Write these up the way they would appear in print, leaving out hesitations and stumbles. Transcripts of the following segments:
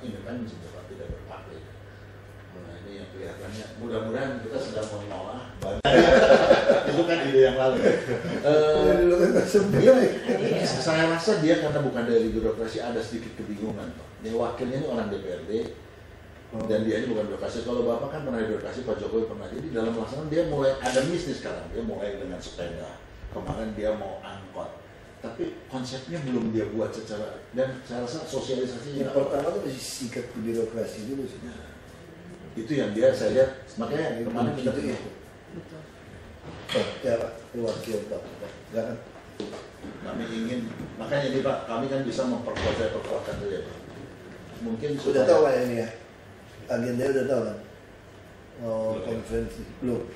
independen sebetulnya tidak berpartai. Nah ini yang kelihatannya mudah-mudahan kita sedang mengolah banyak. Itu kan ide yang lalu. Saya rasa dia karena bukan dari birokrasi ada sedikit kebingungan. Yang wakilnya ini orang DPRD dan dia ini bukan birokrasi. Kalau Bapak kan pernah birokrasi, Pak Jokowi pernah. Jadi dalam pelaksanaan dia mulai ada bisnis sekarang. Dia mulai dengan sepeda. Kemarin dia mau angkot. Tapi konsepnya belum dia buat secara, dan saya rasa sosialisasinya pertama itu masih sikat di birokrasi dulu sih. Nah, itu yang dia saya lihat, makanya kemarin kita ya. Ya Pak, wakil Pak, jangan. Kami ingin, makanya ini Pak, kami kan bisa memperkuatkan dulu ya Pak. Mungkin sudah tahu Pak ini ya, agenda udah tahu kan? Oh, konferensi belum.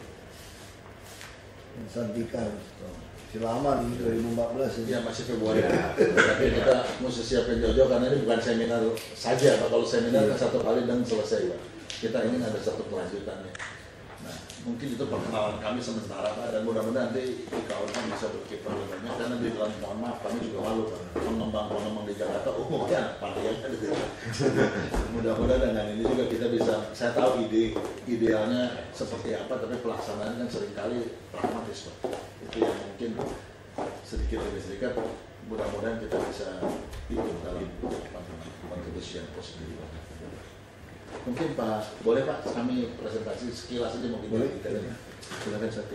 Santikan. Lama nih 2014 ya masih Februari. Tapi kita mesti siapin jauh-jauh karena ini bukan seminar saja Pak. Kalau seminar kan satu kali dan selesai Pak. Kita ingin ada satu kelanjutannya. Nah mungkin itu perkenalan kami sementara Pak, dan mudah-mudahan nanti IKAUN kan bisa berkiprah lebih banyak, karena di dalam, mohon maaf kami juga malu Pak, pengembang di Jakarta umumnya partai yang ada. Mudah-mudahan dengan ini juga kita bisa, saya tahu idealnya seperti apa, tapi pelaksanaan kan seringkali pragmatis Pak. Itu yang mungkin sedikit demi sedikit mudah-mudahan kita bisa ikut dalam kontribusi yang positif. Mungkin Pak, boleh Pak kami presentasi sekilas saja mungkin kita silakan Sati.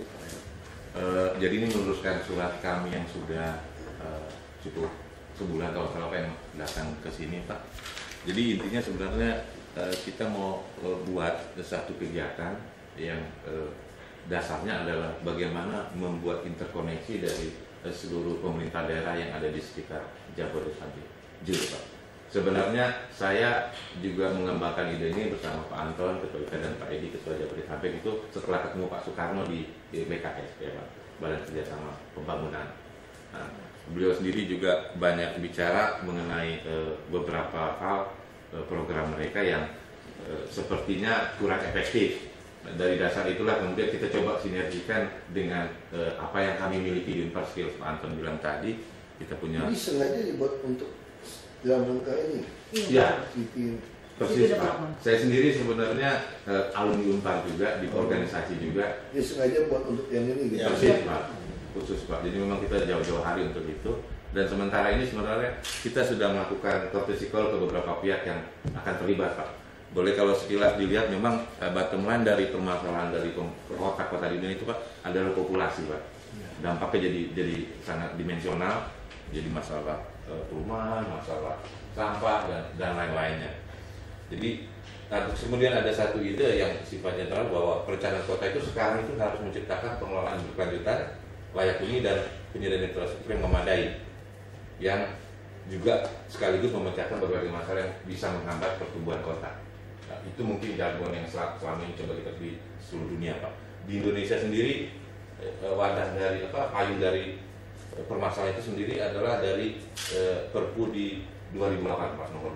Jadi ini meluruskan surat kami yang sudah cukup sebulan kalau salah yang datang ke sini Pak. Jadi intinya sebenarnya kita mau buat satu kegiatan yang dasarnya adalah bagaimana membuat interkoneksi dari seluruh pemerintah daerah yang ada di sekitar Jabodetabek. Pak. Sebenarnya saya juga mengembangkan ide ini bersama Pak Anton, Ketua IKA, dan Pak Edi, Ketua Jabodetabek, itu setelah ketemu Pak Soekarno di BKS, ya Pak, Badan Kerjasama Pembangunan. Nah, beliau sendiri juga banyak bicara mengenai beberapa hal program mereka yang sepertinya kurang efektif. Dari dasar itulah kemudian kita coba sinergikan dengan apa yang kami miliki di Unparskills. Pak Anton bilang tadi kita punya. Ini sengaja dibuat untuk dalam rangka ini. Ya, persis Pak. Saya sendiri sebenarnya alumni Unpar juga, di organisasi juga. Ini sengaja buat untuk yang ini. Ya, persis Pak, khusus Pak. Jadi memang kita jauh-jauh hari untuk itu. Dan sementara ini sebenarnya kita sudah melakukan courtesy call ke beberapa pihak yang akan terlibat Pak. Boleh kalau sekilas dilihat memang bottom line dari permasalahan dari kota-kota di dunia itu Pak adalah populasi Pak. Dampaknya jadi sangat dimensional, jadi masalah perumahan, masalah sampah dan lain-lainnya. Jadi kemudian ada satu ide yang sifatnya general bahwa perencanaan kota itu sekarang itu harus menciptakan pengelolaan berkelanjutan, layak huni dan penyediaan infrastruktur yang memadai, yang juga sekaligus memecahkan berbagai masalah yang bisa menghambat pertumbuhan kota. Nah, itu mungkin jargon yang selama ini coba kita di seluruh dunia Pak. Di Indonesia sendiri wadah dari payung dari permasalahan itu sendiri adalah dari Perpu di 2008 Pak, nomor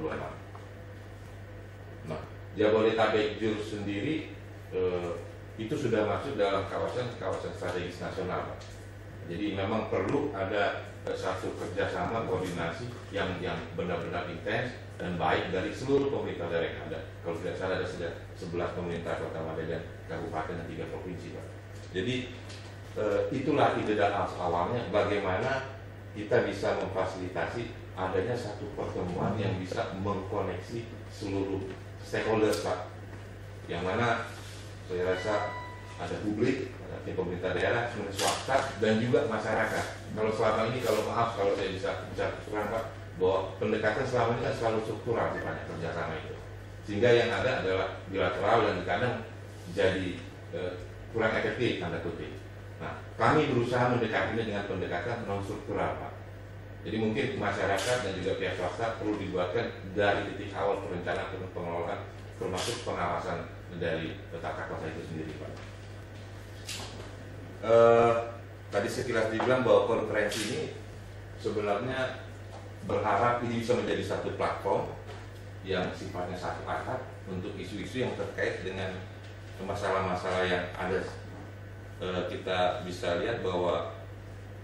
26. Nah, Jabodetabek Jur sendiri itu sudah masuk dalam kawasan strategis nasional Pak. Jadi memang perlu ada satu kerjasama koordinasi yang benar-benar intens dan baik dari seluruh pemerintah daerah yang ada. Kalau tidak salah ada 11 pemerintah kota dan kabupaten dan 3 provinsi Pak. Jadi itulah ide awalnya bagaimana kita bisa memfasilitasi adanya satu pertemuan yang bisa mengkoneksi seluruh stakeholders Pak, yang mana saya rasa ada publik, ada tim pemerintah daerah, swasta dan juga masyarakat. Kalau selama ini kalau saya bisa terang Pak, bahwa pendekatan selama ini kan selalu struktural sifatnya kerjasama itu, sehingga yang ada adalah bilateral dan kadang jadi kurang efektif tanda kutip. Nah, kami berusaha mendekatinya dengan pendekatan non struktural Pak. Jadi mungkin masyarakat dan juga pihak swasta perlu dibuatkan dari titik awal perencanaan pengelolaan, termasuk pengawasan dari tata kota itu sendiri Pak. Tadi sekilas dibilang bahwa konferensi ini sebenarnya berharap ini bisa menjadi satu platform yang sifatnya satu atap untuk isu-isu yang terkait dengan masalah-masalah yang ada. Kita bisa lihat bahwa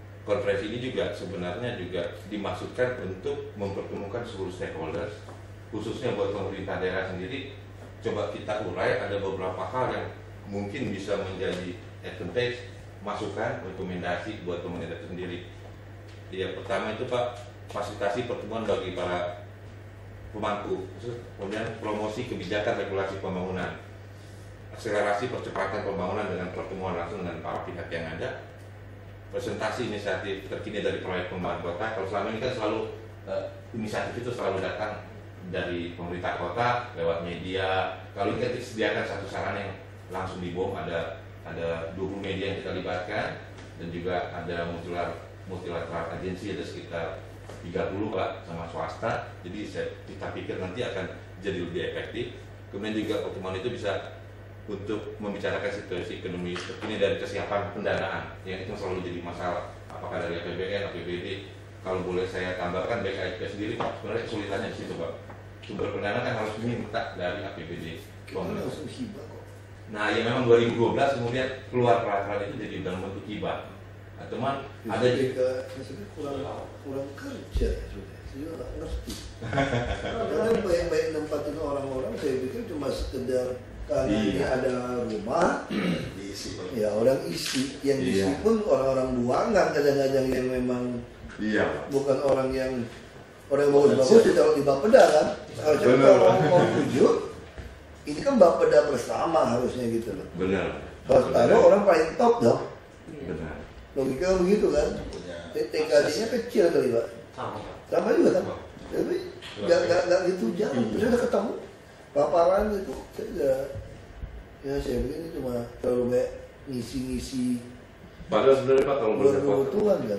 konferensi ini juga sebenarnya juga dimaksudkan untuk mempertemukan seluruh stakeholders khususnya buat pemerintah daerah sendiri, coba kita urai ada beberapa hal yang mungkin bisa menjadi advantage, masukan, rekomendasi buat pemerintah itu sendiri. Yang pertama itu Pak, fasilitasi pertemuan bagi para pemangku, kemudian promosi kebijakan regulasi pembangunan, akselerasi percepatan pembangunan dengan pertemuan langsung dengan para pihak yang ada, presentasi inisiatif terkini dari proyek pembangunan kota. Kalau selama ini kan selalu inisiatif itu selalu datang dari pemerintah kota lewat media. Kalau ini kita sediakan satu sarana yang langsung di BOM, ada 20 media yang kita libatkan, dan juga ada multilateral agensi, ada sekitar 30 Pak, sama swasta. Jadi kita pikir nanti akan jadi lebih efektif. Kemudian juga pertemuan itu bisa untuk membicarakan situasi ekonomi terkini dan kesiapan pendanaan yang itu selalu jadi masalah, apakah dari APBN, APBD. Kalau boleh saya tambahkan, BKSP sendiri sebenarnya kesulitannya di situ Pak. Sumber pendanaan kan harus diminta dari APBD. Langsung hibah kok. Nah, ya memang 2012 kemudian keluar peraturan itu jadi dalam bentuk hibah. Nah, teman ada juga kurang kerja ya sudah. Saya juga nggak ngerti. Karena banyak nempatin orang-orang, saya pikir cuma sekedar karena ini ada rumah, diisi. ya orang isi. Yang diisi pun orang-orang buangan kadang-kadang yang memang bukan orang yang bagus-bagus ditaruh di Bapeda kan. Kalau mau tujuh, ini kan Bapeda bersama harusnya gitu loh. benar. Kalau taruh orang paling top dong. Benar. Logika begitu kan. TKD-nya kecil kali Pak. Sama juga kan. Tapi nggak gitu jauh. Terus udah ketemu paparan itu ya saya begini cuma terlalu kayak ngisi-ngisi. Padahal sebenarnya Pak kalau berkebutuhan kan.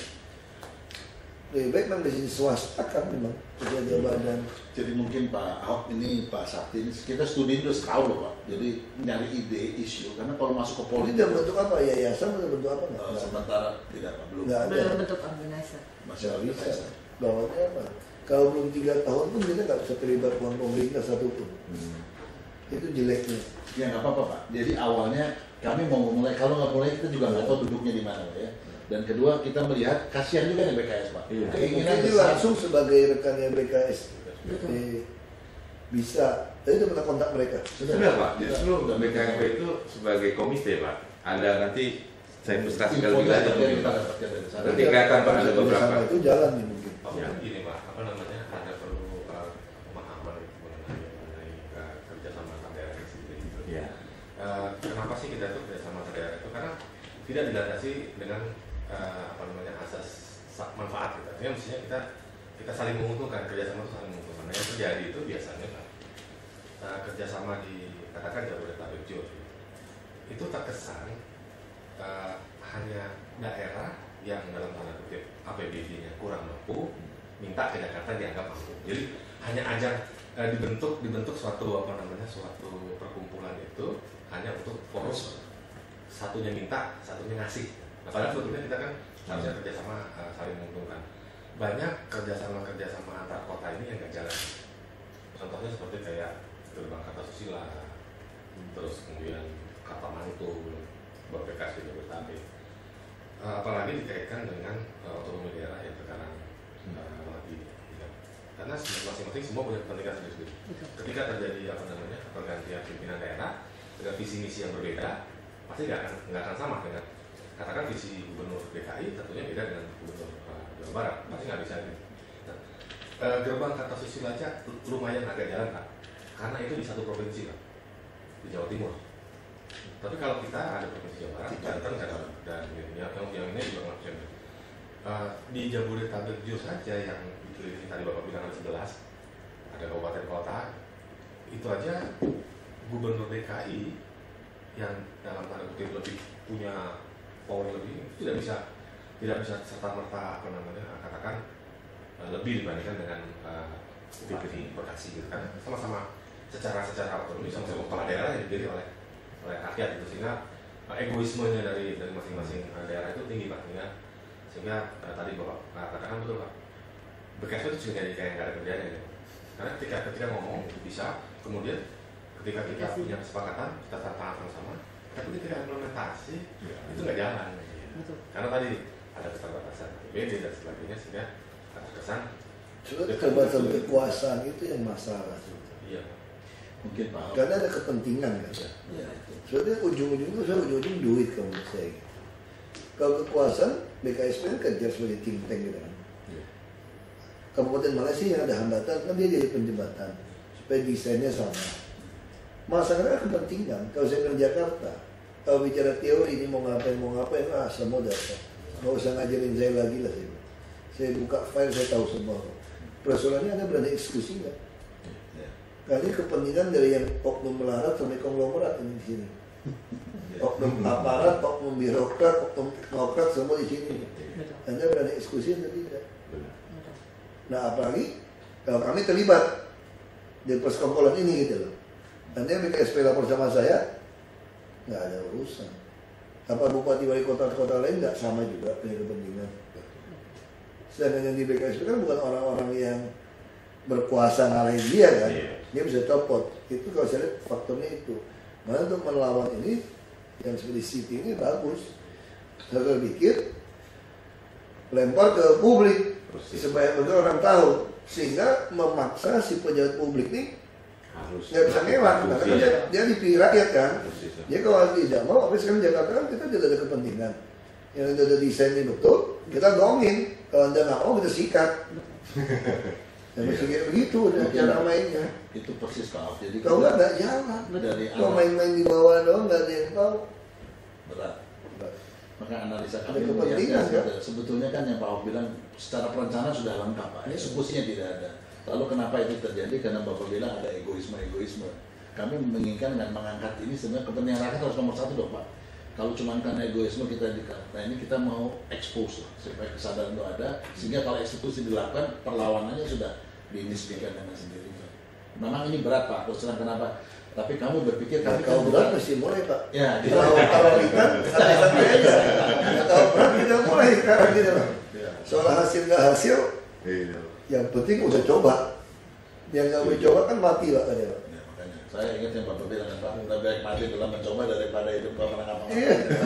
Lebih baik memang di sini swasta kan memang penjaga badan. Jadi mungkin Pak Ahok ini, Pak Sakti ini, kita studi dulu setahun loh Pak. Jadi nyari ide, isu. Karena kalau masuk ke Ini politik, udah bentuk apa? Yayasan udah bentuk apa nggak? sementara tidak Pak, belum. Nggak ada. Belum bentuk organisasi. Masih Nggak bisa. bisa. Bawahnya apa? Kalau belum 3 tahun pun kita nggak bisa terlibat uang pemerintah satupun. Itu jeleknya. Ya nggak apa-apa Pak. Jadi awalnya kami mau mulai, kalau nggak mulai kita juga nggak tahu duduknya di mana Pak ya. Dan kedua kita melihat kasihan juga nih BKS Pak. Iya. Keinginan Mungkin besar. langsung sebagai rekannya BKS bisa. Tapi itu pernah kontak mereka. Sudah Pak, justru BKSP itu sebagai komite Pak. Ada nanti saya frustrasi lebih lanjut mungkin Pak. Nanti kelihatan Pak ada beberapa. Sama itu jalan nih mungkin. Ya, gini Pak, apa namanya, ada perlu pemahaman mengenai kerjasama antar daerah itu sendiri. Iya. Kenapa sih kita tuh kerjasama antar daerah itu? Karena tidak dilandasi dengan apa namanya, asas manfaat kita. Artinya mestinya kita saling menguntungkan, kerjasama itu saling menguntungkan. Nah, yang terjadi itu biasanya Pak, kerjasama di katakan Jabodetabek itu terkesan hanya daerah yang dalam tanda kutip APBD-nya kurang mampu minta ke Jakarta dianggap mampu. Jadi hanya aja dibentuk suatu apa namanya, suatu perkumpulan itu hanya untuk fokus satunya minta, satunya ngasih. Nah, padahal sebetulnya kita kan harusnya kerjasama saling menguntungkan. Banyak kerjasama antar kota ini yang nggak jalan. Contohnya seperti kayak gerbang Kartasusila, terus kemudian Kata Mantul, BPKS di Jabodetabek. Apalagi dikaitkan dengan otonomi daerah yang sekarang lagi ya. Karena masing-masing semua punya kepentingan sendiri-sendiri. Ketika terjadi apa namanya, pergantian pimpinan daerah dengan visi misi yang berbeda, pasti nggak akan sama dengan katakan visi gubernur DKI tentunya beda dengan gubernur Jawa Barat, pasti nggak bisa gitu. Nah, gerbang Kartasusila aja lumayan agak jalan Pak, karena itu di satu provinsi Pak, di Jawa Timur. Tapi kalau kita ada provinsi Jawa Barat, Banten dan yang ini juga nggak. Di Jabodetabek saja yang dikelilingi tadi Bapak bilang ada 11, ada kabupaten kota, itu aja gubernur DKI yang dalam tanda kutip lebih punya power lebih tidak bisa serta merta apa namanya, katakan lebih dibandingkan dengan Bupati Bekasi gitu kan, sama-sama secara otonomi sama-sama kepala daerah yang dipilih oleh rakyat itu, sehingga egoismenya dari masing-masing daerah itu tinggi Pak, sehingga tadi Bapak katakan betul Pak, BKSP itu juga kayak nggak ada kerjanya gitu. Karena ketika ngomong bisa, kemudian ketika kita punya kesepakatan kita tangan sama, tapi ketika implementasi itu nggak jalan. Karena tadi ada keterbatasan APBD dan sebagainya, sehingga terkesan Sebenarnya keterbatasan kekuasaan itu yang masalah. Iya. Mungkin Pak Ahok. Karena ada kepentingan kan. Ya, itu. Sebenarnya ujung-ujung itu saya ujung-ujung duit kalau menurut saya. Kalau kekuasaan BKSP kan kerja sebagai think tank gitu kan. Ya. Kabupaten Malaysia yang ada hambatan kan dia jadi penjembatan supaya desainnya sama. Masalahnya kepentingan. Kalau saya ke Jakarta, kalau bicara teori ini mau ngapain semua datang. Nggak usah ngajarin saya lagi lah saya. Saya buka file saya tahu semua. Persoalannya Anda berani eksekusi nggak? Ya. Kali kepentingan dari yang oknum melarat sampai konglomerat ini di sini. Oknum aparat, oknum birokrat, oknum teknokrat semua di sini. Anda berani eksekusi atau tidak? Nah apalagi kalau kami terlibat di persekongkolan ini gitu loh. Nanti BKSP lapor sama saya, nggak ada urusan. Apa bupati wali kota-kota lain nggak sama juga punya kepentingan? Sedangkan yang di BKSP kan bukan orang-orang yang berkuasa ngalahin dia kan, dia bisa copot. Itu kalau saya lihat faktornya itu. Mana untuk melawan ini yang seperti Siti ini bagus. Saya pikir lempar ke publik supaya orang tahu, sehingga memaksa si pejabat publik ini Harus. nggak bisa ngelak, karena kan dia dipilih rakyat kan. Dia kalau tidak mau, tapi sekarang Jakarta kan kita tidak ada kepentingan. Yang ada desainnya betul, kita dongin. Kalau Anda nggak mau, kita sikat. Ya mesti kayak begitu cara mainnya. Itu persis Pak Ahok. Jadi Kalau nggak jalan. dari Kalau awal main-main di bawah doang nggak ada yang tahu. berat. Maka analisa Ada kami kepentingan, melihatnya sebetulnya kan yang Pak Ahok bilang secara perencanaan sudah lengkap Pak. Eksekusinya tidak ada. Lalu kenapa itu terjadi? Karena Bapak bilang ada egoisme. Kami menginginkan dengan mengangkat ini sebenarnya kepentingan rakyat harus nomor satu dong Pak. Kalau cuma karena egoisme kita nah ini kita mau expose lah, supaya kesadaran itu ada, sehingga kalau eksekusi dilakukan perlawanannya sudah dinisbikan dengan sendirinya. Memang ini berat Pak, terus terang kenapa? Tapi kamu berpikir Nah, kalau berat mesti mulai Pak. Ya, di Kalau ikan santai aja. Kalau berat tidak mulai sekarang gitu loh. Soal hasil nggak hasil, yang penting udah coba. Yang nggak mau coba kan mati Pak tadi Pak. Ya, makanya saya ingat yang Bapak bilang Pak, lebih baik mati dalam mencoba daripada hidup gak pernah ngapa-ngapain.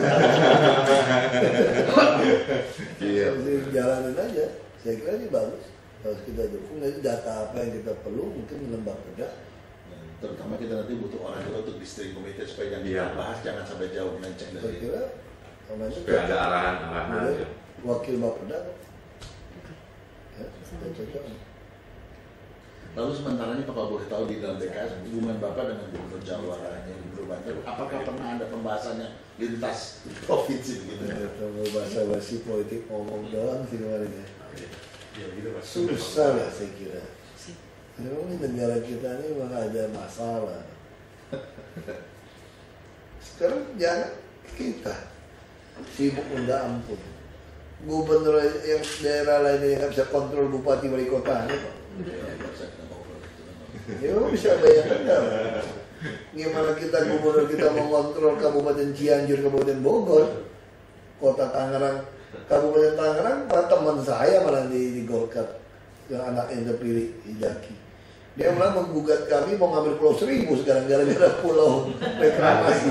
Iya. Jadi jalanin aja. Saya kira ini bagus. Harus kita dukung. Nanti data apa yang kita perlu mungkin lembaga kerja. Terutama kita nanti butuh orang juga untuk di steering committee supaya yang kita bahas jangan sampai jauh melenceng Saya dari itu. kira namanya Supaya ada arahan-arahan. wakil Bapeda. Ya, cocok. Lalu sementara ini kalau boleh tahu di dalam BKS hubungan Bapak dengan Gubernur Jawa yang Gubernur Banten, apakah pernah ada pembahasannya lintas provinsi begitu? Kalau bahasa-bahasa politik ngomong doang sih kemarin ya. Ya gitu Pak. Susah lah saya kira. Memang ini negara kita ini memang ada masalah. Sekarang jangan kita sibuk minta ampun. Gubernur yang daerah lain yang nggak bisa kontrol bupati wali kota ini Pak. Ya bisa bayangkan nggak? Gimana kita gubernur kita mengontrol Kabupaten Cianjur, Kabupaten Bogor, Kota Tangerang, Kabupaten Tangerang, teman saya malah di Golkar yang anak yang terpilih Ijaki. Dia malah menggugat kami mau ngambil Pulau Seribu sekarang gara-gara pulau reklamasi.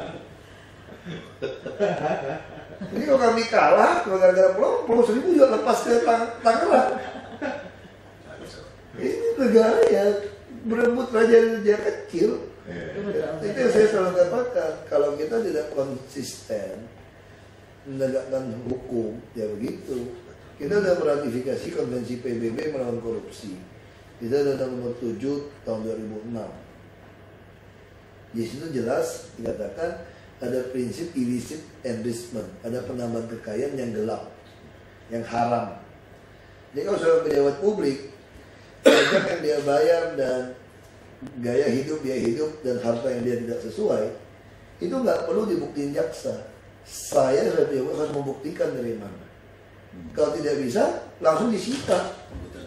Jadi kalau kami kalah, kalau gara-gara Pulau Seribu juga lepas ke Tangerang. Ini negara ya berebut raja kecil. Itu yang saya selalu katakan, kalau kita tidak konsisten menegakkan hukum, ya begitu. Kita sudah meratifikasi konvensi PBB melawan korupsi. Kita ada nomor 7 tahun 2006. Di situ jelas dikatakan ada prinsip illicit enrichment, ada penambahan kekayaan yang gelap, yang haram. Jadi kalau seorang pejabat publik, pajak yang dia bayar dan gaya hidup dia hidup dan harta yang dia tidak sesuai, itu nggak perlu dibuktiin jaksa. Saya sebagai pejabat harus membuktikan dari mana. Kalau tidak bisa, langsung disita.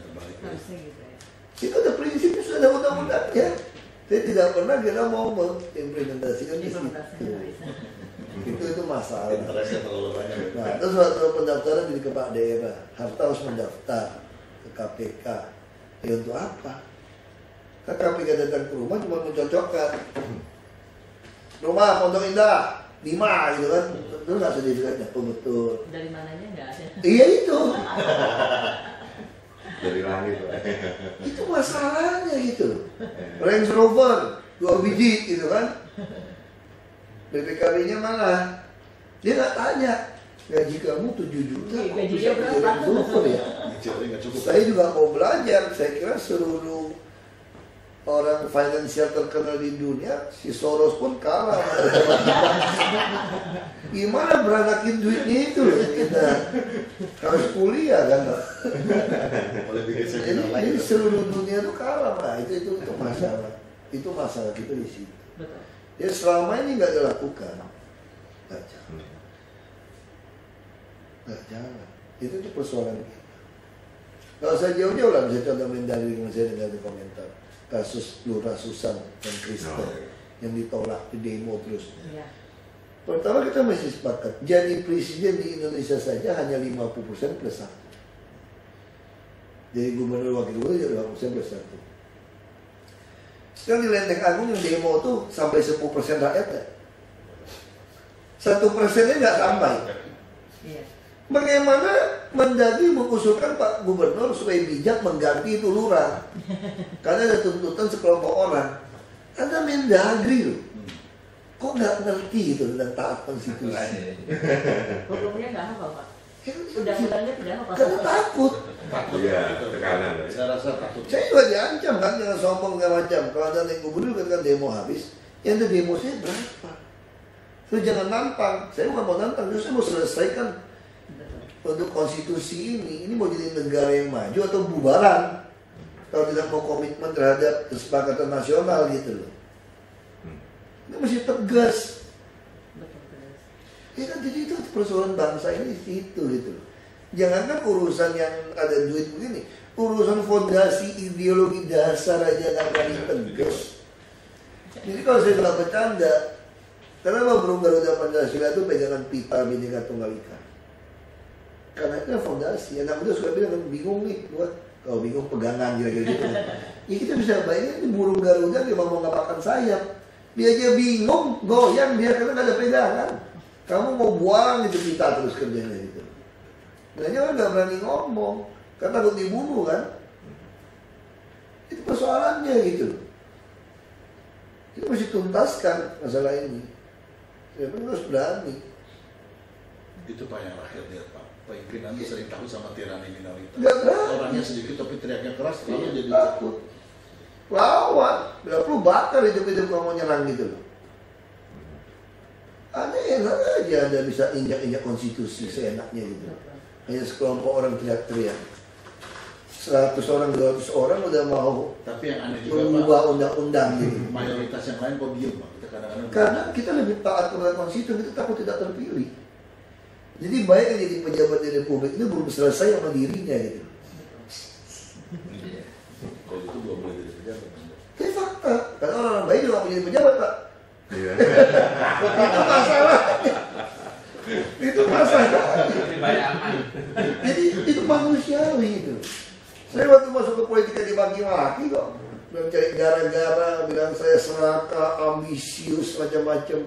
Itu ada prinsipnya, sudah ada undang-undangnya. Saya tidak pernah kita mau mengimplementasikan di situ. Itu masalah. Nah, terus waktu pendaftaran jadi kepala daerah, harta harus mendaftar ke KPK. Ya untuk apa? Kan KPK datang ke rumah cuma mencocokkan. Rumah Pondok Indah 5 gitu kan. Terus nggak sertifikatnya, betul. Dari mananya nggak ada. Iya itu. dari langit. Itu masalahnya gitu. Range Rover 2 biji gitu kan. BPKB-nya mana? Dia nggak tanya, gaji kamu 7 juta. Gajinya berapa? Range Rover ya. Nggak cukup. Saya juga mau belajar. Saya kira seluruh orang finansial terkenal di dunia, si Soros pun kalah. Gimana beranakin duitnya itu loh kita harus kuliah kan. Boleh bikin seminar lagi. Jadi seluruh dunia itu kalah, Pak. Itu masalah. Itu masalah kita di situ. Betul. Ya selama ini nggak dilakukan, nggak jalan. Nggak jalan. Itu tuh persoalan kita. Kalau saya jauh-jauh lah, saya contoh dari saya dengan komentar kasus Lurah Susan dan Kristen yang ditolak di demo terus. Ya. Pertama kita masih sepakat, jadi presiden di Indonesia saja hanya 50% plus 1. Jadi gubernur wakil gubernur jadi 50% plus 1. Sekarang di Lenteng Agung yang demo tuh sampai 10% rakyat ya. 1%-nya nggak sampai. Iya. Bagaimana Mendagri mengusulkan Pak Gubernur supaya bijak mengganti itu lurah? Karena ada tuntutan sekelompok orang. Ada Mendagri loh. Kok nggak ngerti gitu tentang taat konstitusi? Hukumnya nggak hafal, Pak. Undang-undangnya tidak hafal. Karena takut. Iya, tekanan. Saya rasa takut. Saya juga diancam kan, jangan sombong segala macam. Kalau ada yang gubernur kan demo habis, yang ada demo saya berapa? Terus jangan nantang. Saya bukan mau nantang, justru saya mau selesaikan untuk konstitusi ini mau jadi negara yang maju atau bubaran kalau tidak mau komitmen terhadap kesepakatan nasional gitu loh. Ini mesti tegas. Ya kan, jadi itu persoalan bangsa ini itu gitu loh. Jangankan urusan yang ada duit begini, urusan fondasi ideologi dasar aja nggak berani tegas. Jadi kalau saya bilang bercanda, kenapa burung Garuda Pancasila itu pegangan pipa Bhinneka Tunggal Ika? Karena itu fondasi. Anak muda suka bilang, bingung nih, gua kalau bingung pegangan kira-kira gitu. Ya kita bisa bayangin ini burung Garuda dia mau ngapakkan sayap, dia aja bingung, goyang dia karena nggak ada pegangan. Kamu mau buang itu kita terus kerjanya gitu. Makanya orang nggak berani ngomong, karena takut dibunuh kan. Itu persoalannya gitu. Kita mesti tuntaskan masalah ini. Ya harus berani. Itu Pak yang rakyat lihat Pak. Pimpinan itu sering takut sama tirani minoritas. Nggak berani. Orangnya sedikit tapi teriaknya keras, lalu jadi takut. Lawan, nggak perlu bakar hidup-hidup kamu nyerang gitu loh. Ada enak aja Anda bisa injak-injak konstitusi seenaknya gitu. Hanya sekelompok orang teriak-teriak. 100 orang, 200 orang udah mau tapi yang aneh juga Pak, mengubah undang-undang gitu. mayoritas yang lain kok diem Pak. Kita kadang-kadang Karena kita lebih taat kepada konstitusi, kita takut tidak terpilih. Jadi baik yang jadi pejabat di Republik ini belum selesai sama dirinya gitu. kalau itu belum boleh jadi pejabat. Itu fakta. Karena orang baik juga mau jadi pejabat Pak. Iya. Itu masalahnya. Itu masalahnya. Jadi itu manusiawi itu. Saya waktu masuk ke politik dibagi-bagi kok. Bilang cari gara-gara, bilang saya serakah, ambisius, macam-macam.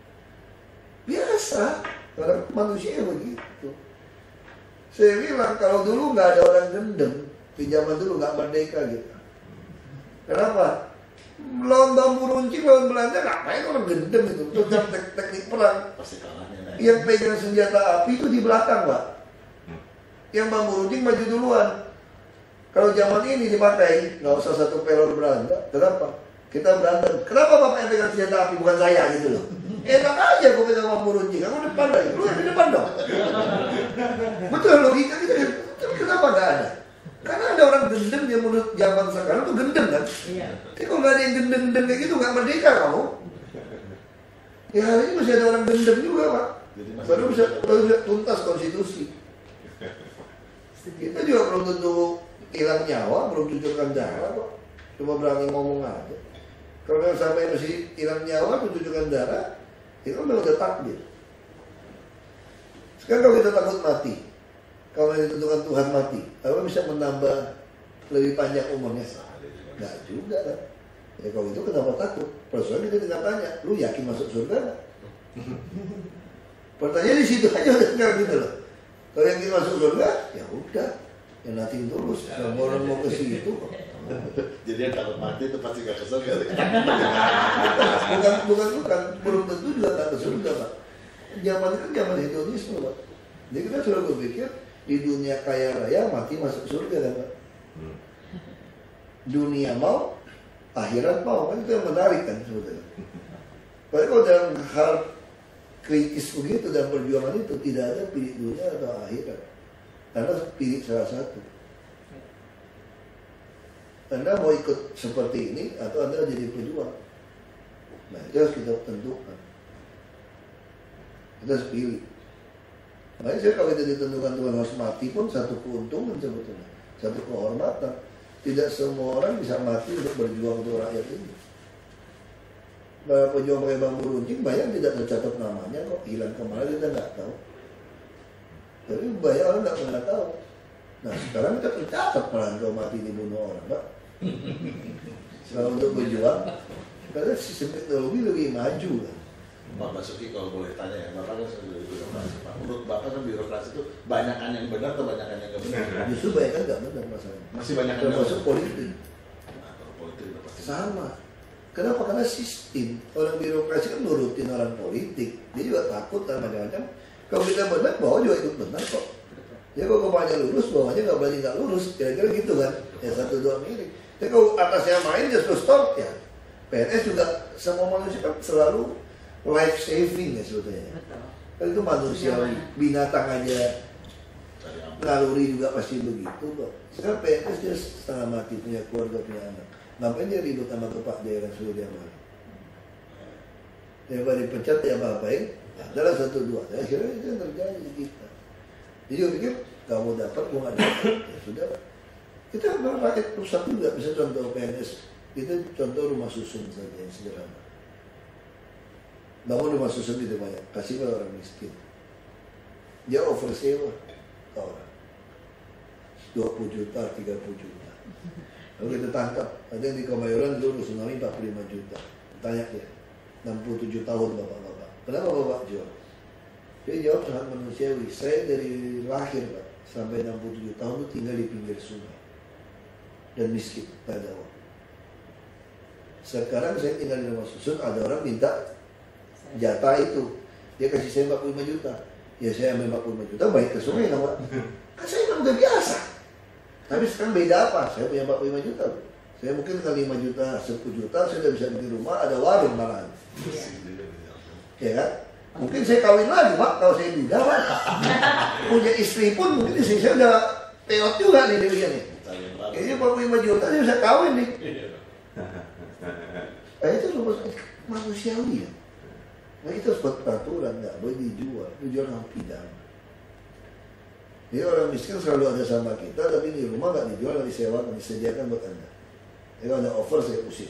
Biasa. Karena manusia begitu. Saya bilang kalau dulu nggak ada orang gendeng, di zaman dulu nggak merdeka gitu. Kenapa? Lawan bambu runcing, lawan Belanda, ngapain orang gendeng itu? Tentang teknik perang. Pasti kalahnya. Yang pegang senjata api itu di belakang, Pak. Yang bambu runcing maju duluan. Kalau zaman ini dipakai, nggak usah satu pelor Belanda. Kenapa? Kita berantem. Kenapa Bapak yang pegang senjata api, bukan saya gitu loh. Enak aja gue pegang bambu runcing, kamu depan lagi, lu yang di depan dong. Betul logika kita, kenapa nggak ada? Karena ada orang gendeng yang menurut zaman sekarang tuh gendeng kan. Iya. Tapi kalau nggak ada yang gendeng-gendeng kayak gitu nggak merdeka kamu. Ya hari ini masih ada orang gendeng juga Pak. Baru bisa tuntas konstitusi. Kita juga belum tentu hilang nyawa, belum cucurkan darah kok. Cuma berani ngomong aja. Kalau yang sampai masih hilang nyawa, cucurkan darah, itu kan udah takdir. Sekarang kalau kita takut mati, kalau ditentukan Tuhan mati, apa bisa menambah lebih panjang umurnya? Enggak juga kan. Ya kalau itu kenapa takut? Persoalan kita tinggal tanya, lu yakin masuk surga nggak? Pertanyaan di situ aja udah tinggal gitu loh. Kalau yakin masuk surga, ya udah. Ya nanti terus, semua orang mau ke situ. Jadi yang takut mati itu pasti gak kesel kan? bukan, belum tentu juga tak ke surga Pak. Zaman itu kan zaman hedonisme Pak. Jadi kita selalu berpikir di dunia kaya raya mati masuk surga kan Pak. Dunia mau, akhirat mau, kan itu yang menarik kan sebetulnya. Padahal kalau dalam hal kritis begitu dan perjuangan itu tidak ada pilih dunia atau akhirat. Anda pilih salah satu. Anda mau ikut seperti ini atau Anda jadi pejuang. Nah itu harus kita tentukan. Kita harus pilih. Makanya saya kalau kita ditentukan Tuhan harus mati pun satu keuntungan sebetulnya. Satu kehormatan. Tidak semua orang bisa mati untuk berjuang untuk rakyat ini. Nah, pejuang pakai bambu runcing banyak tidak tercatat namanya kok, hilang kemana kita nggak tahu. Tapi banyak orang nggak pernah tahu. Nah sekarang kita tercatat malah kalau mati dibunuh orang Pak. Selalu untuk berjuang, karena sistem teknologi lebih maju kan. Pak Basuki kalau boleh tanya ya, Bapak kan sudah di birokrasi Pak. Menurut Bapak kan birokrasi itu banyakan yang benar atau banyakan yang nggak benar? Justru banyak kan nggak benar masalahnya. Masih banyak yang termasuk politik. Nah, kalau politik udah pasti Sama. Kenapa? Karena sistem orang birokrasi kan nurutin orang politik. Dia juga takut dan macam-macam. Kalau kita benar, bawah juga ikut benar kok. Ya kalau bawahnya lurus, bawahnya nggak berani nggak lurus. Kira-kira gitu kan. Ya satu dua miring. Tapi kalau atasnya main just stop ya. PNS juga semua manusia kan selalu life saving ya sebetulnya. Kan itu manusiawi. Binatang aja naluri juga pasti begitu kok. Sekarang PNS dia setengah mati, punya keluarga, punya anak. Ngapain dia ribut sama kepala daerah suruh dia mati? Daripada dipecat ya apa-apain. Adalah satu dua. Ya, akhirnya itu yang terjadi di kita. Jadi gue pikir kamu dapat, gue nggak dapat. Ya sudah. Kita rakyat rusak juga. Misalnya contoh PNS, itu contoh rumah susun saja yang sederhana. Bangun rumah susun gitu banyak, kasih ke orang miskin. Dia oversewa ke orang. 20 juta, 30 juta. Lalu kita tangkap, ada yang di Kemayoran dulu tsunami 45 juta. Tanya dia, 67 tahun bapak-bapak. Kenapa bapak jual? Dia jawab sangat manusiawi. Saya dari lahir Pak, sampai 67 tahun itu tinggal di pinggir sungai. Dan miskin, tak ada uang. Sekarang saya tinggal di rumah susun, ada orang minta jatah itu. Dia kasih saya 45 juta. Ya saya ambil 45 juta, baik ke sungai kan Pak. Kan saya memang udah biasa. Tapi sekarang beda apa? Saya punya 45 juta. Saya mungkin ke 5 juta, 10 juta, saya udah bisa bikin rumah, ada warung malahan. Ya kan? Mungkin saya kawin lagi Pak, kalau saya duda Pak. Punya istri pun mungkin istri saya udah peot juga nih dia nih. Kayaknya 45 juta saya bisa kawin nih. Nah itu manusiawi ya. Nah itu harus buat peraturan, nggak boleh dijual. Dijual sama pidana. Jadi orang miskin selalu ada sama kita, tapi di rumah nggak dijual, nggak disewa, nggak disediakan buat Anda. Jadi kalau ada offer saya usir.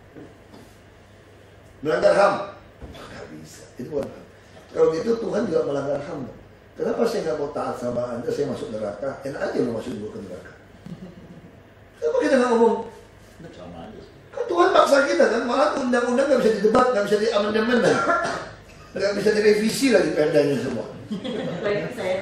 Melanggar HAM? Nggak bisa. Itu bukan HAM. Kalau gitu Tuhan juga melanggar HAM. Kenapa saya nggak mau taat sama Anda, saya masuk neraka? Enak aja lo masuk dulu ke neraka. Kenapa kita nggak ngomong? sama aja. Kan Tuhan paksa kita kan, malah undang-undang nggak bisa didebat, nggak bisa diamandemen dan nggak bisa direvisi lagi perdanya semua. Baik saya.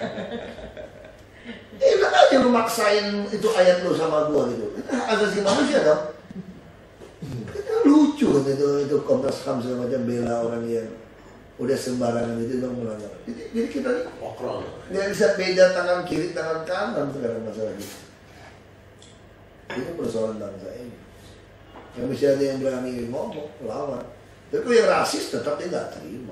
Enak aja lu maksain itu ayat lu sama gua gitu. Itu hak asasi manusia dong. Itu lucu kan itu Komnas HAM segala macam bela orang yang udah sembarangan itu dong melanggar. Jadi kita nih Okrol. nggak bisa beda tangan kiri tangan kanan sekarang masalah itu. Itu persoalan bangsa ini. Yang bisa ada yang berani ngomong, lawan. Tapi kalau yang rasis tetap dia nggak terima.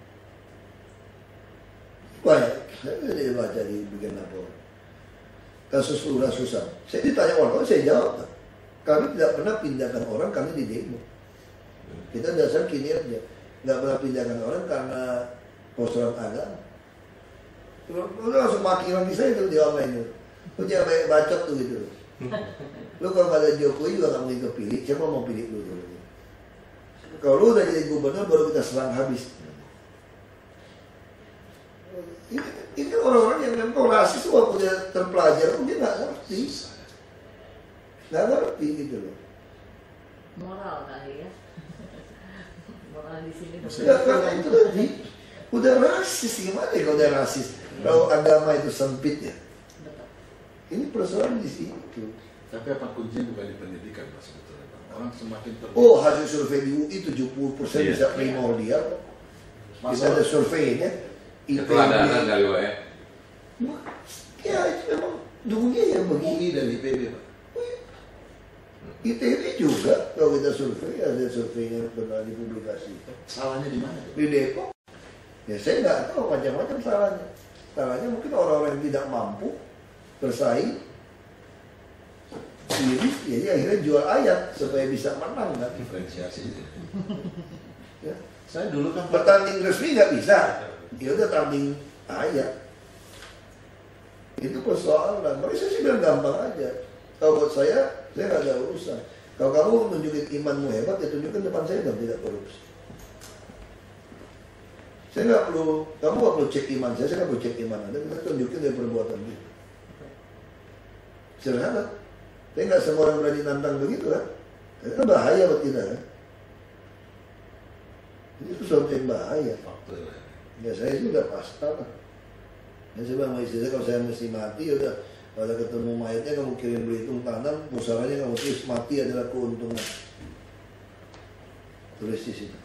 Banyak, saya sudah baca di bagian lapor. Kasus Lurah Susah. Saya ditanya orang, saya jawab. Kami tidak pernah pindahkan orang karena di demo. Kita dasar kinerja. Nggak pernah pindahkan orang karena posturan agama. Lu langsung maki-maki saya itu di online. Lu jangan banyak bacot tuh gitu. Lu kalau nggak ada Jokowi juga nggak mungkin kepilih. Siapa mau pilih lu dulu? Kalau lu udah jadi gubernur baru kita serang habis. Ini kan orang-orang yang memang rasis waktu dia terpelajar pun dia nggak ngerti. Nggak ngerti gitu loh. Moral kali ya. Moral di sini. Ya karena itu tadi udah rasis gimana ya kalau udah rasis? Kalau agama itu sempit ya. Ini persoalan di situ. Tapi apa kuncinya bukan di pendidikan Pak sebetulnya Pak? Orang semakin Oh, hasil survei di UI 70% bisa primordial. Kita ada surveinya. Keteladanan kali Pak ya. Ya itu memang dunia yang begini. UI dan IPB Pak. ITB juga kalau kita survei, ada surveinya pernah dipublikasikan. Salahnya di mana? Di Depok, ya saya nggak tahu macam-macam salahnya. Salahnya mungkin orang-orang yang tidak mampu bersaing sendiri, jadi akhirnya jual ayat supaya bisa menang kan. Diferensiasi. Ya. Saya dulu kan Bertanding resmi nggak bisa, ya udah tanding ayat. Itu persoalan. Makanya saya sih bilang gampang aja. Kalau buat saya nggak ada urusan. Kalau kamu nunjukin imanmu hebat, ya tunjukkan depan saya dan tidak korupsi. Saya nggak perlu, kamu nggak perlu cek iman saya nggak perlu cek iman Anda, kita tunjukin dari perbuatan kita. Sederhana. Tapi nggak semua orang berani nantang begitu kan? Karena bahaya buat kita kan? Itu sesuatu yang bahaya. faktor. Ya saya juga pasrah lah. Ya saya bilang sama istri saya, kalau saya mesti mati, ya udah. Kalau ketemu mayatnya kamu kirim berhitung tanam, musyawarahnya kamu tulis mati adalah keuntungan. Tulis di situ.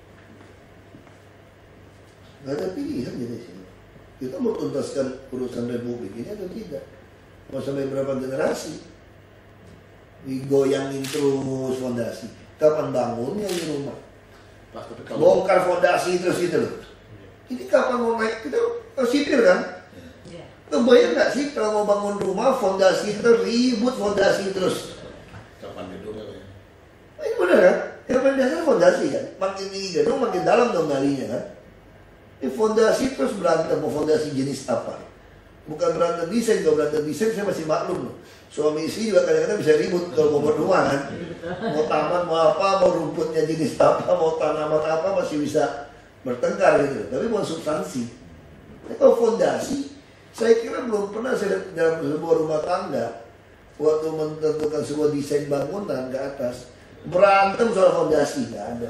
Gak ada pilihan jadi sini. Kita mau tuntaskan urusan republik ini atau tidak? Mau sampai berapa generasi? Digoyangin terus fondasi. Kapan bangunnya di rumah? Pak, tapi kalau Bongkar fondasi terus gitu loh. Ini kapan mau naik? Kita sipil kan? Iya. Kebayang nggak sih kalau mau bangun rumah fondasi terus ribut fondasi terus? kapan gedungnya Pak? Ini benar kan? Yang paling dasar fondasi kan? Makin tinggi gedung makin dalam dong galinya kan? Ini fondasi terus berantem, mau fondasi jenis apa? Bukan berantem desain, kalau berantem desain saya masih maklum loh. Suami istri juga kadang-kadang bisa ribut kalau mau berdua kan? Mau taman, mau apa, mau rumputnya jenis apa, mau tanaman apa masih bisa bertengkar gitu. Tapi mau substansi. Tapi kalau fondasi, saya kira belum pernah saya lihat dalam sebuah rumah tangga waktu menentukan sebuah desain bangunan ke atas berantem soal fondasi, nggak ada.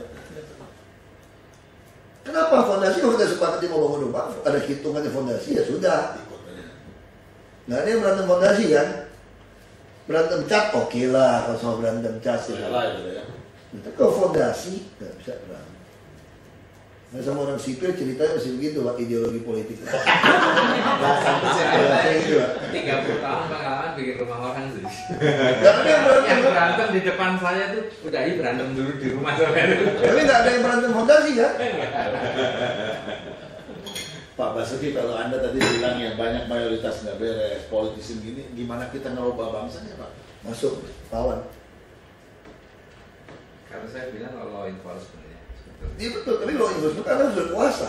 Kenapa fondasi? Kalau kita sepakati mau bangun rumah, ada hitungannya fondasi ya sudah. Nggak ada yang berantem fondasi kan? Berantem cat oke lah kalau sama berantem cat sih. Salah itu ya. Kalau fondasi nggak bisa berantem. Nah, sama orang sipil ceritanya masih begitu Pak, ideologi politik. Saya 30 tahun pengalaman bikin rumah orang sih. Nggak ada yang berantem. Yang berantem di depan saya tuh udah berantem dulu di rumah saya. Tapi nggak ada yang berantem fondasi kan? Pak Basuki, kalau Anda tadi bilang yang banyak mayoritas nggak beres, politisi gini, gimana kita ngerubah bangsanya Pak? Masuk lawan. Karena saya bilang kalau enforcement ya. Iya betul, tapi kalau enforcement kan harus berkuasa.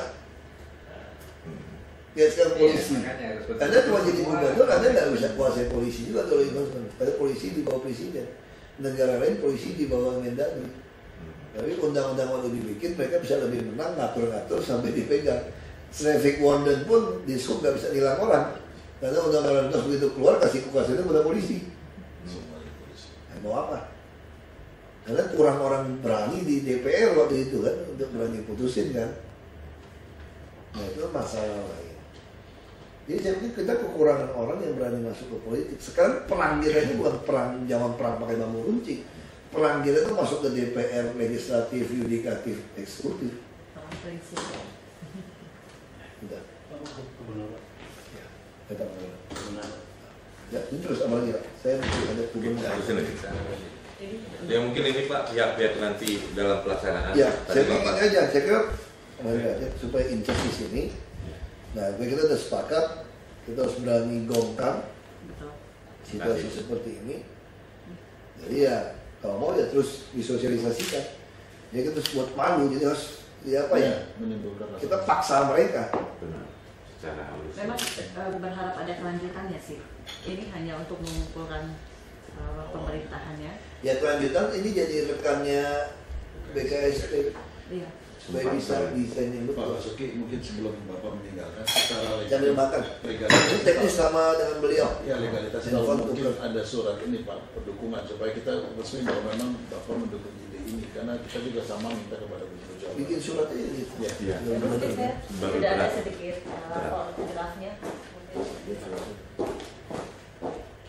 Ya sekarang polisi. Makanya harus betul. Anda cuma jadi gubernur, Anda nggak bisa kuasai polisi juga kalau enforcement. Karena polisi di bawah presiden. Negara lain polisi di bawah Mendagri. Tapi undang-undang waktu dibikin mereka bisa lebih menang, ngatur-ngatur sampai dipegang. Traffic warden pun di sub nggak bisa nilang orang. Karena undang-undang begitu keluar kasih kekuasaan kepada polisi. Semua di polisi. Nah, mau apa? Karena kurang orang berani di DPR waktu itu kan untuk berani putusin kan. Nah itu masalah lain. Jadi saya pikir kita kekurangan orang yang berani masuk ke politik. Sekarang perang kita ini bukan perang zaman perang pakai bambu runcing. Perang kita itu masuk ke DPR, legislatif, yudikatif, eksekutif. Prinsip. Udah. Gubernur. Ya, tetap ada. Benar. Ya, ini terus apa lagi Pak? Saya masih ada gubernur. Harusnya lagi. Ya mungkin ini Pak, pihak-pihak nanti dalam pelaksanaan. Ya, Tadi saya Bapak- pikir aja, saya kira kembali aja supaya inces di sini. Nah, kita udah sepakat, kita harus berani gongkar Betul. situasi seperti ini. Jadi ya, kalau mau ya terus disosialisasikan. Ya kita harus buat malu, jadi harus ya apa ya? Menimbulkan rasa Kita paksa mereka. Benar. Secara halus. Memang berharap ada kelanjutannya sih. Ini hanya untuk mengumpulkan pemerintahannya. Ya kelanjutan ini jadi rekannya BKSP Iya. supaya bisa desain yang Pak betul. Basuki, mungkin sebelum Bapak meninggalkan secara Sambil makan. Ini legalitas teknis sama dengan beliau. ya legalitas Handphone kalau mungkin tukar. ada surat ini Pak, dukungan supaya kita resmi bahwa memang Bapak mendukung ide ini karena kita juga sama minta kepada Gubernur Jawa Barat. Bikin surat aja gitu. Ya. Iya. Yang Mungkin benar. saya Baru tidak ada berat. sedikit draftnya.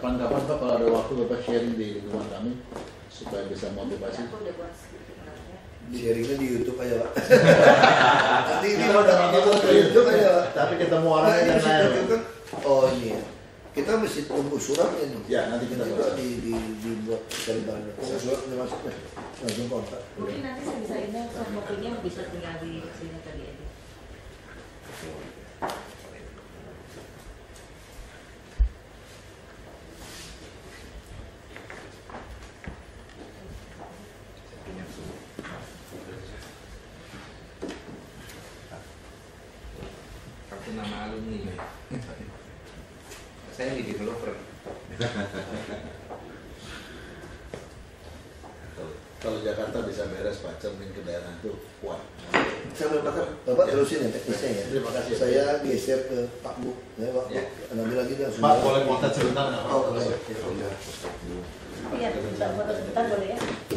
kapan-kapan Pak kalau ada waktu Bapak sharing di lingkungan kami supaya bisa motivasi. Aku udah buat sedikit ya. Sharingnya di YouTube aja Pak. Nanti ini Kita udah nonton di YouTube aja Pak. tapi ketemu orang yang Mesti lain. tunjukkan, oh ini ya. Kita mesti tunggu suratnya nih. Ya, nanti kita Nanti dibuat dari mana. Suratnya masuknya langsung kontak. Mungkin nanti saya bisa email soft copy-nya bisa tinggal di sini tadi aja. Kartu nama alumni. Saya di developer. Kalau Jakarta bisa beres Pak, cermin ke daerah itu kuat. Saya mau makan, Bapak terusin ya teknisnya ya. Terima kasih. Saya geser ke Pak Bu, ya Pak. Ya. Nanti lagi langsung. Pak boleh kontak sebentar nggak? Oh, boleh. Iya, sebentar boleh ya.